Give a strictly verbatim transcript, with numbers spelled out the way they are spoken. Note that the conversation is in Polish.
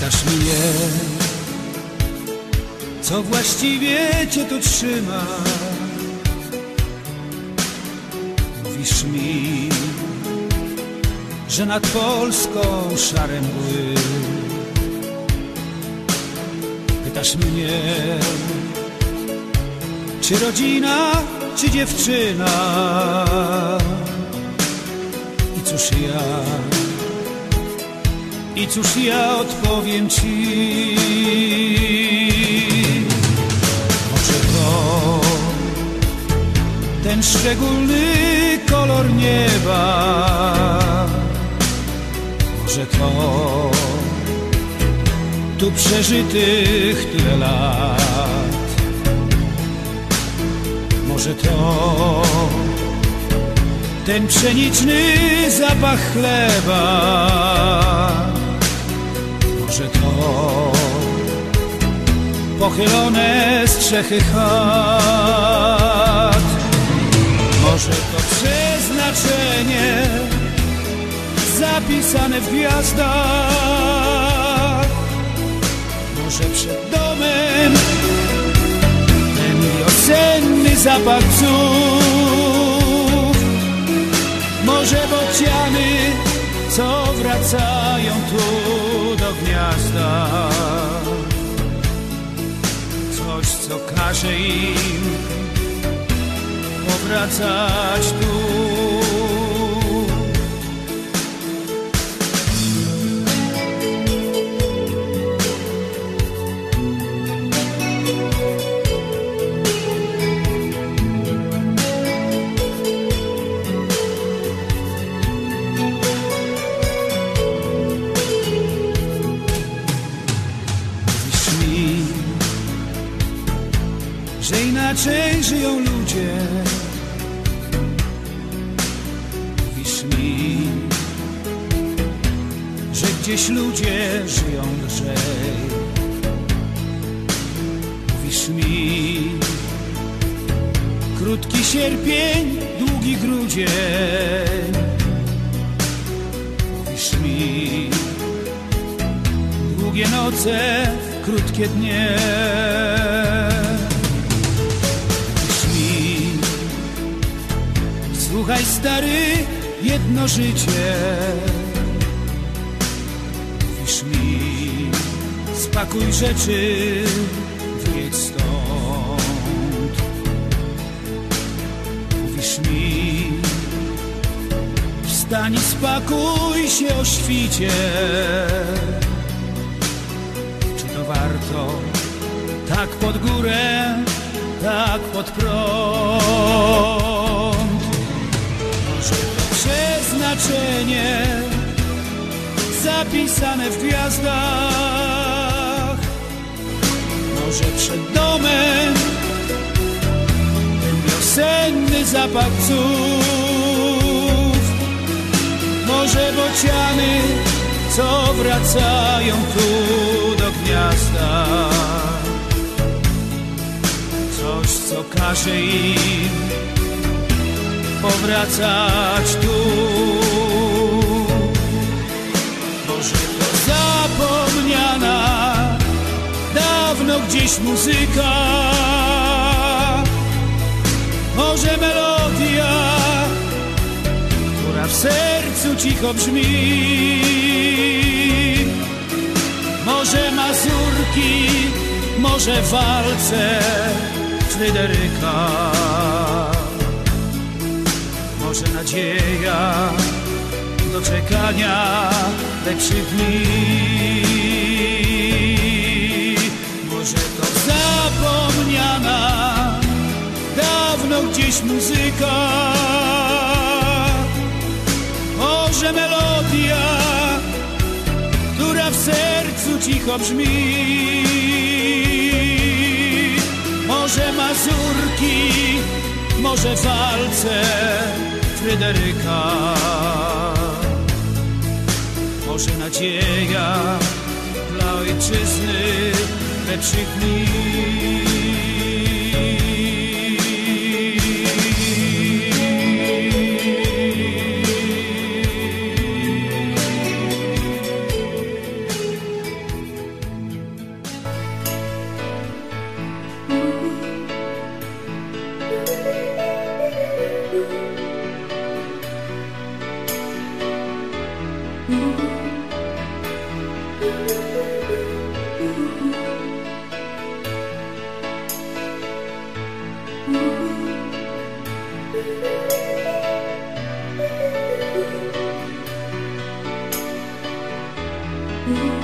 Pytasz mnie, co właściwie cię tu trzyma. Mówisz mi, że nad Polską szare mgły. Pytasz mnie, czy rodzina, czy dziewczyna. I cóż ja, i cóż ja odpowiem ci. Może to ten szczególny kolor nieba, może to tu przeżytych tyle lat, może to ten pszeniczny zapach chleba, może to pochylone strzechy chat, może to przeznaczenie zapisane w gwiazdach, może przed domem ten wiosenny zapach psów, może bociany, co wracają tu do gniazda. Coś, co każe im powracać tu. Że inaczej żyją ludzie. Mówisz mi, że gdzieś ludzie żyją lżej. Mówisz mi, krótki sierpień, długi grudzień. Mówisz mi, długie noce, krótkie dnie. Słuchaj stary, jedno życie. Mówisz mi, spakuj rzeczy, wyjedź stąd. Mówisz mi, wstań i spakuj się o świcie. Czy to warto tak pod górę, tak pod prąd? Przeznaczenie zapisane w gwiazdach, może przed domem ten wiosenny zapach psów, może bociany, co wracają tu do gniazda. Coś, co każe im powracać tu. Może to zapomniana dawno gdzieś muzyka, może melodia, która w sercu cicho brzmi, może mazurki, może walce Fryderyka, może nadzieja do czekania lepszych dni. Może to zapomniana dawno gdzieś muzyka, może melodia, która w sercu cicho brzmi, może mazurki, może walce Fryderyka, może nadzieja dla ojczyzny lepszych dni. Mm-hmm.